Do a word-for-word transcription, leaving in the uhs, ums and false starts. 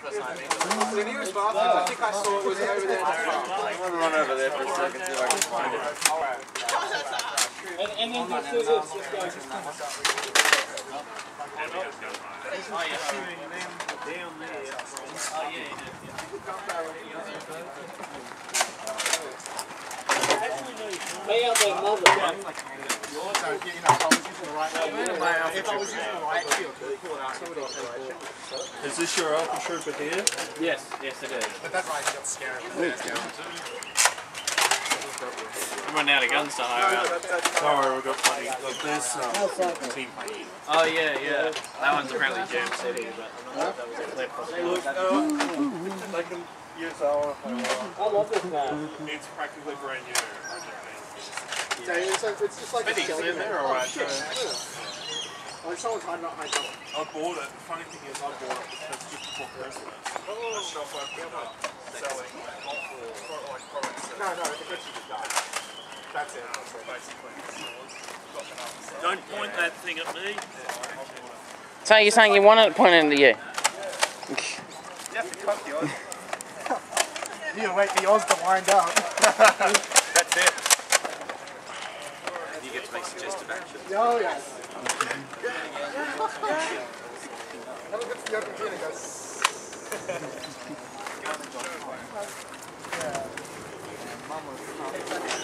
The nearest bathroom, I think I saw it was over there. I'm going to run over there for a second, see if I can find it. And, and then just do this. Let's go. Oh, yeah. Down there. Oh, yeah. Lay out that mother. So, you know, if I was using the right if I was using the right field, pull it out. Is this your Alpha Trooper here? Yes, yes it is. But that right got scared. I'm running out of guns to hire out. Don't worry, we've got plenty. Look, there's um, team paint. Oh yeah, yeah. That one's apparently Jam City, but I don't know if that was a clip. Hey, look, uh, they can use our. I love this man. It's practically brand new. So it's, like, it's just like But he's in there, alright. So. Oh, someone's hiding up my door. I bought it. The funny thing is, I bought it because just before Christmas. Oh, stuff I put up selling No, no, the picture just died. That's it. Basically. Don't point that thing at me. So you're saying you want it pointing at you? You have to cut the Oz. You gotta wait for the Oz to wind up. That's it. You get to make suggestive action. Oh, yes. Have a good to the open gin and go. Yeah.